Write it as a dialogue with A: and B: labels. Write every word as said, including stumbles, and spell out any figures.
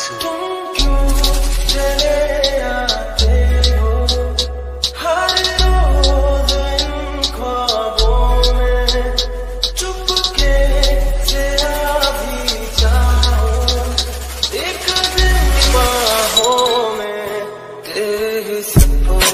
A: तुम क्यों चले आते हो हर रोज इन ख्वाबों में, चुपके से आ भी जाओ एक दिन बाहों में, तेरे ही सपनों